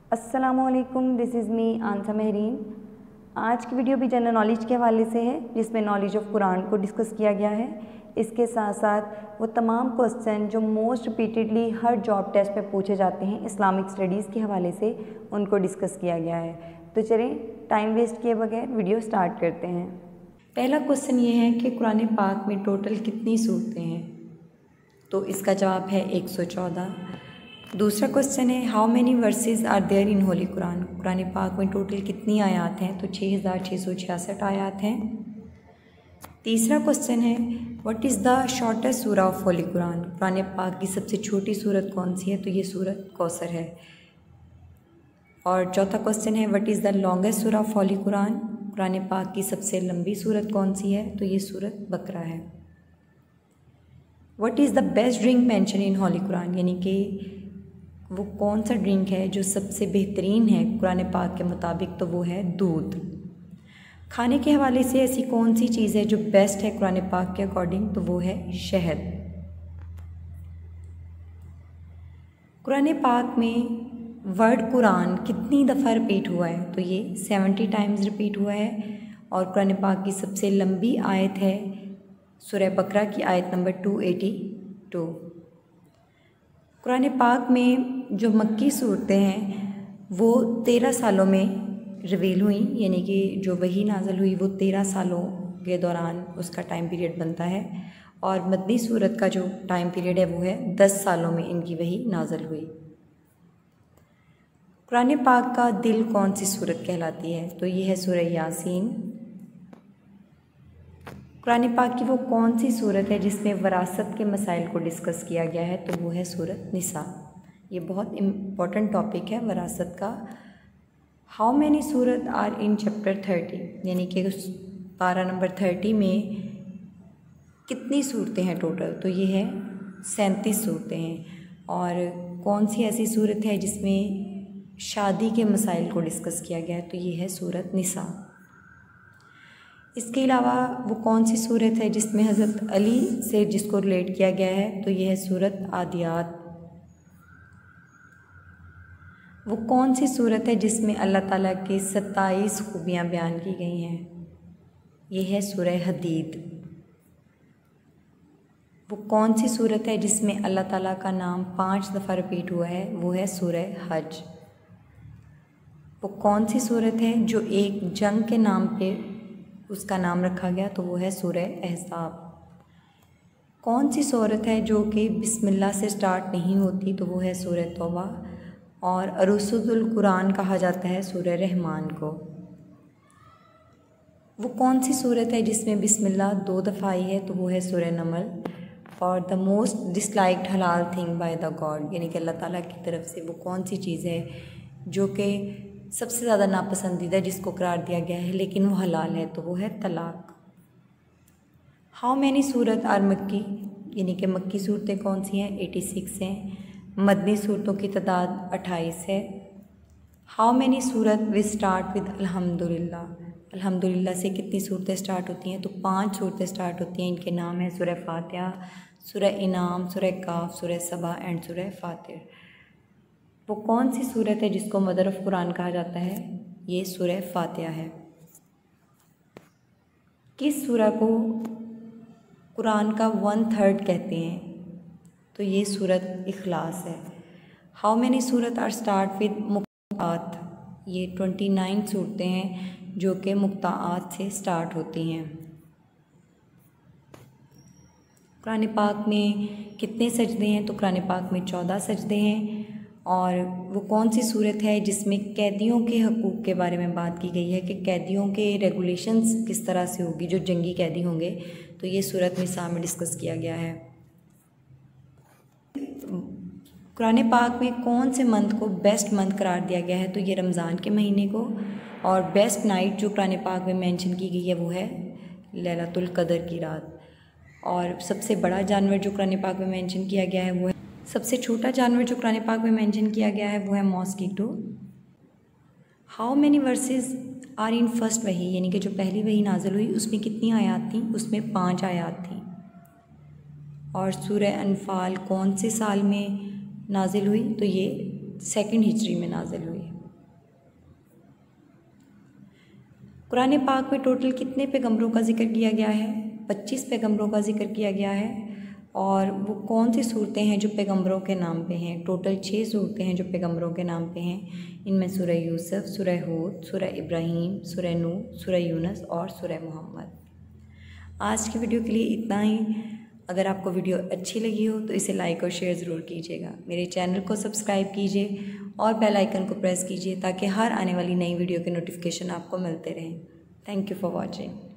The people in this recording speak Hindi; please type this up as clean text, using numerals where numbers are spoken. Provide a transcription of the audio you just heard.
अस्सलामुअलैकुम, दिस इज़ मी आंसा महरीन। आज की वीडियो भी जनरल नॉलेज के हवाले से है, जिसमें नॉलेज ऑफ कुरान को डिस्कस किया गया है। इसके साथ साथ वो तमाम क्वेश्चन जो मोस्ट रिपीटेडली हर जॉब टेस्ट में पूछे जाते हैं इस्लामिक स्टडीज़ के हवाले से, उनको डिस्कस किया गया है। तो चलें टाइम वेस्ट किए बगैर वीडियो स्टार्ट करते हैं। पहला क्वेश्चन ये है कि कुरान पाक में टोटल कितनी सूरतें हैं? तो इसका जवाब है 114। दूसरा क्वेश्चन है how many verses are there in holy Quran? Quran पाक में टोटल कितनी आयात हैं? तो 6666 आयात हैं। तीसरा क्वेश्चन है व्हाट इज़ द शॉर्टेस्ट सूरा ऑफ होली कुरान? कुरान पाक की सबसे छोटी सूरत कौन सी है? तो ये सूरत कौसर है। और चौथा क्वेश्चन है व्हाट इज़ द लॉन्गेस्ट सूरा ऑफ होली कुरान? कुरान पाक की सबसे लंबी सूरत कौन सी है? तो ये सूरत बकरा है। What is the best drink mention in holy Quran? यानी कि वो कौन सा ड्रिंक है जो सबसे बेहतरीन है कुरान पाक के मुताबिक? तो वो है दूध। खाने के हवाले से ऐसी कौन सी चीज़ है जो बेस्ट है कुरान पाक के अकॉर्डिंग? तो वो है शहद। कुरान पाक में वर्ड कुरान कितनी दफ़ा रिपीट हुआ है? तो ये 70 टाइम्स रिपीट हुआ है। और कुरान पाक की सबसे लंबी आयत है सूरह बकरा की आयत नंबर 282। कुरान पाक में जो मक्की सूरतें हैं वो 13 सालों में रिवील हुई, यानी कि जो वही नाज़िल हुई वो 13 सालों के दौरान उसका टाइम पीरियड बनता है। और मदनी सूरत का जो टाइम पीरियड है वो है 10 सालों में इनकी वही नाज़िल हुई। कुरान पाक का दिल कौन सी सूरत कहलाती है? तो ये है सूरह यासीन। कुरान पाक की वो कौन सी सूरत है जिसमें वरासत के मसाइल को डिस्कस किया गया है? तो वो है सूरत निसा। ये बहुत इम्पॉर्टेंट टॉपिक है वरासत का। हाउ मैनी सूरत आर इन चैप्टर 30? यानी कि उस पारा नंबर 30 में कितनी सूरतें हैं टोटल? तो ये है 37 सूरतें हैं। और कौन सी ऐसी सूरत है जिसमें शादी के मसाइल को डिस्कस किया गया है? तो ये है सूरत निसा। इसके अलावा वो कौन सी सूरत है जिसमें हज़रत अली से जिसको रिलेट किया गया है? तो ये है सूरत आदियात। वो कौन सी सूरत है जिसमें अल्लाह ताला की 27 खूबियाँ बयान की गई हैं? ये है सूरह हदीद। वो कौन सी सूरत है जिसमें अल्लाह ताला का नाम 5 दफ़ा रिपीट हुआ है? वो है सूरह हज। वो कौन सी सूरत है जो एक जंग के नाम पे उसका नाम रखा गया? तो वो है सूरह अहज़ाब। कौन सी सूरत है जो कि बिस्मिल्लाह से स्टार्ट नहीं होती? तो वो है सूरह तौबा। और अरुसुल कुरान कहा जाता है सूरह रहमान को। वो कौन सी सूरत है जिसमें बिस्मिल्लाह 2 दफ़ा आई है? तो वो है सूरह नमल। और द मोस्ट डिसलाइक्ड हलाल थिंग बाय द गॉड, यानी कि अल्लाह ताला की तरफ से वो कौन सी चीज़ है जो कि सबसे ज़्यादा नापसंदीदा जिसको करार दिया गया है लेकिन वो हलाल है? तो वो है तलाक। हाउ मैनी सूरत आर मक्की? यानी कि मक्की सूरतें कौन सी हैं? 86 हैं। मदनी सूरतों की तादाद 28 है। हाउ मैनी सूरत विल स्टार्ट विद अल्हम्दुलिल्लाह? अल्हम्दुलिल्लाह से कितनी सूरतें स्टार्ट होती हैं? तो 5 सूरतें स्टार्ट होती हैं। इनके नाम हैं सूरह फातिहा, सूरह इनाम, सूरह काफ, सूरह सबा एंड सूरह फातिर। वो कौन सी सूरत है जिसको मदर ऑफ कुरान कहा जाता है? ये सूरह फातिहा है। किस सूरा को कुरान का 1/3 कहते हैं? तो ये सूरत इखलास है। हाउ मैनी सूरत आर स्टार्ट विद मुक्ताआत? ये 29 सूरतें हैं जो कि मुक्ताआत से स्टार्ट होती हैं। कुरान पाक में कितने सजदे हैं? तो कुरान पाक में 14 सजदे हैं। और वो कौन सी सूरत है जिसमें कैदियों के हकूक़ के बारे में बात की गई है कि कैदियों के रेगुलेशंस किस तरह से होगी जो जंगी कैदी होंगे? तो ये सूरत निसा में डिस्कस किया गया है। कुरान पाक में कौन से मंथ को बेस्ट मंथ करार दिया गया है? तो ये रमज़ान के महीने को। और बेस्ट नाइट जो कुरान पाक में मेंशन की गई है वो है लैलतुल क़द्र की रात। और सबसे बड़ा जानवर जो कुरान पाक में मेंशन किया गया है वो है, सबसे छोटा जानवर जो कुरान पाक में मेंशन किया गया है वो है mosquito. How many verses are in first वही? यानी कि जो पहली वही नाज़िल हुई उसमें कितनी आयात थी? उसमें 5 आयात थी। और सूरह अनफाल कौन से साल में नाजिल हुई? तो ये 2nd हिजरी में नाजिल हुई। कुरान पाक में टोटल कितने पैगंबरों का जिक्र किया गया है? 25 पैगंबरों का जिक्र किया गया है। और वो कौन सी सूरतें हैं जो पैगंबरों के नाम पे हैं? टोटल 6 सूरतें हैं जो पैगंबरों के नाम पे हैं। इनमें सूरह यूसुफ, सूरह हूद, सूरह इब्राहीम, सूरह नूह, सूरह यूनुस और सूरह मोहम्मद। आज की वीडियो के लिए इतना ही। अगर आपको वीडियो अच्छी लगी हो तो इसे लाइक और शेयर ज़रूर कीजिएगा। मेरे चैनल को सब्सक्राइब कीजिए और बेल आइकन को प्रेस कीजिए ताकि हर आने वाली नई वीडियो के नोटिफिकेशन आपको मिलते रहें। Thank you for watching.